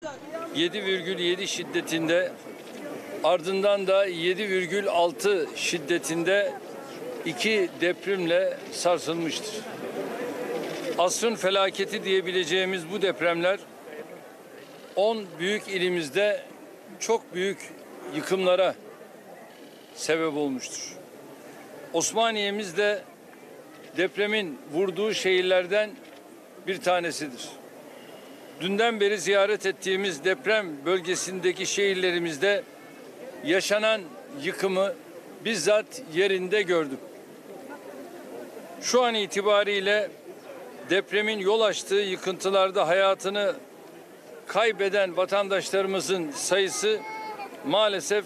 7,7 şiddetinde, ardından da 7,6 şiddetinde 2 depremle sarsılmıştır. Asrın felaketi diyebileceğimiz bu depremler 10 büyük ilimizde çok büyük yıkımlara sebep olmuştur. Osmaniye'miz de depremin vurduğu şehirlerden bir tanesidir. Dünden beri ziyaret ettiğimiz deprem bölgesindeki şehirlerimizde yaşanan yıkımı bizzat yerinde gördüm. Şu an itibariyle depremin yol açtığı yıkıntılarda hayatını kaybeden vatandaşlarımızın sayısı maalesef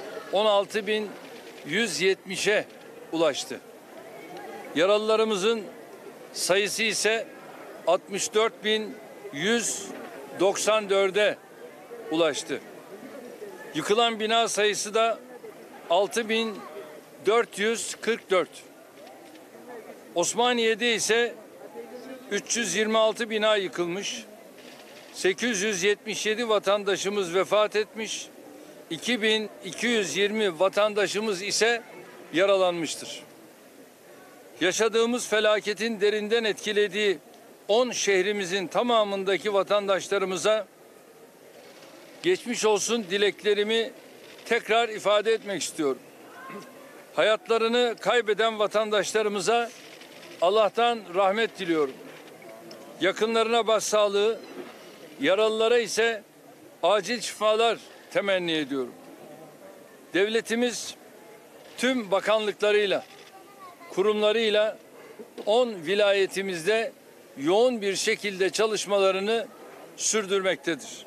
16.170'e ulaştı. Yaralılarımızın sayısı ise 64.194'e ulaştı. Yıkılan bina sayısı da 6.444. Osmaniye'de ise 326 bina yıkılmış, 877 vatandaşımız vefat etmiş, 2220 vatandaşımız ise yaralanmıştır. Yaşadığımız felaketin derinden etkilediği 10 şehrimizin tamamındaki vatandaşlarımıza geçmiş olsun dileklerimi tekrar ifade etmek istiyorum. Hayatlarını kaybeden vatandaşlarımıza Allah'tan rahmet diliyorum. Yakınlarına başsağlığı, yaralılara ise acil şifalar temenni ediyorum. Devletimiz tüm bakanlıklarıyla, kurumlarıyla 10 vilayetimizde yoğun bir şekilde çalışmalarını sürdürmektedir.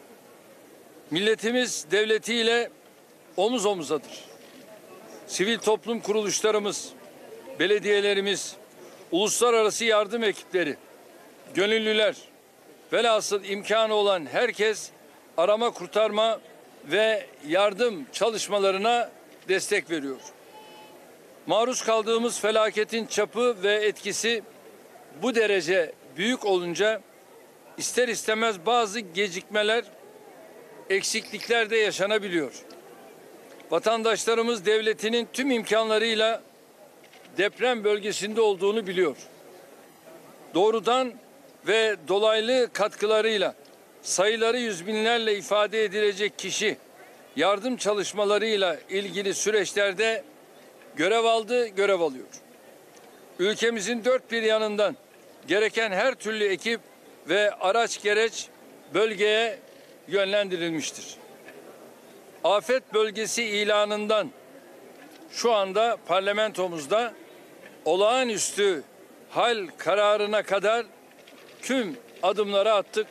Milletimiz devletiyle omuz omuzadır. Sivil toplum kuruluşlarımız, belediyelerimiz, uluslararası yardım ekipleri, gönüllüler, velhasıl imkanı olan herkes arama, kurtarma ve yardım çalışmalarına destek veriyor. Maruz kaldığımız felaketin çapı ve etkisi bu derece büyük olunca ister istemez bazı gecikmeler, eksiklikler de yaşanabiliyor. Vatandaşlarımız devletinin tüm imkanlarıyla deprem bölgesinde olduğunu biliyor. Doğrudan ve dolaylı katkılarıyla sayıları yüz binlerle ifade edilecek kişi yardım çalışmalarıyla ilgili süreçlerde görev aldı, görev alıyor. Ülkemizin dört bir yanından gereken her türlü ekip ve araç gereç bölgeye yönlendirilmiştir. Afet bölgesi ilanından şu anda parlamentomuzda olağanüstü hal kararına kadar tüm adımları attık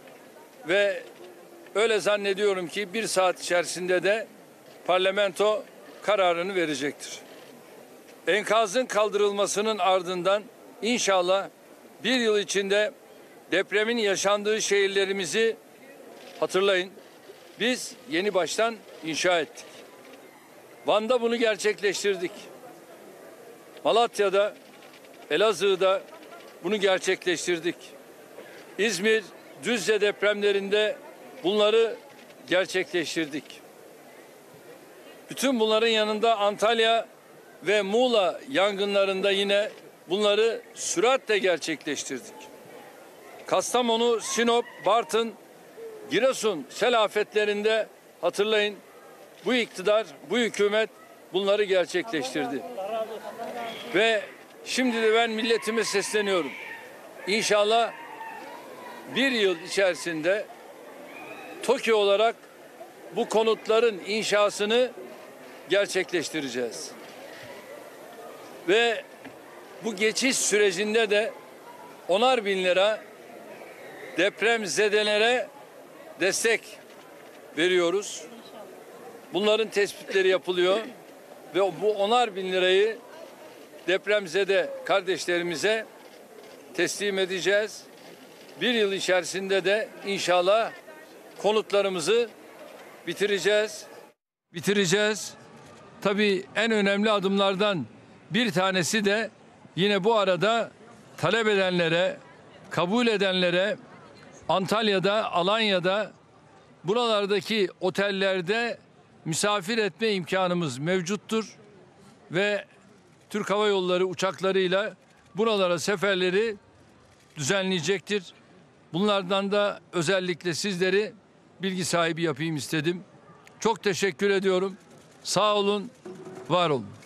ve öyle zannediyorum ki bir saat içerisinde de parlamento kararını verecektir. Enkazın kaldırılmasının ardından inşallah bir yıl içinde depremin yaşandığı şehirlerimizi hatırlayın. Biz yeni baştan inşa ettik. Van'da bunu gerçekleştirdik. Malatya'da, Elazığ'da bunu gerçekleştirdik. İzmir, Düzce depremlerinde bunları gerçekleştirdik. Bütün bunların yanında Antalya ve Muğla yangınlarında yine bunları süratle gerçekleştirdik. Kastamonu, Sinop, Bartın, Giresun sel afetlerinde hatırlayın bu iktidar, bu hükümet bunları gerçekleştirdi. Ve şimdi de ben milletime sesleniyorum. İnşallah bir yıl içerisinde TOKİ olarak bu konutların inşasını gerçekleştireceğiz. Ve bu geçiş sürecinde de 10'ar bin lira depremzedelere destek veriyoruz. Bunların tespitleri yapılıyor ve bu 10'ar bin lirayı depremzede kardeşlerimize teslim edeceğiz. Bir yıl içerisinde de inşallah konutlarımızı bitireceğiz. Tabii en önemli adımlardan bir tanesi de yine bu arada talep edenlere, kabul edenlere Antalya'da, Alanya'da buralardaki otellerde misafir etme imkanımız mevcuttur ve Türk Hava Yolları uçaklarıyla buralara seferleri düzenleyecektir. Bunlardan da özellikle sizleri bilgi sahibi yapayım istedim. Çok teşekkür ediyorum. Sağ olun, var olun.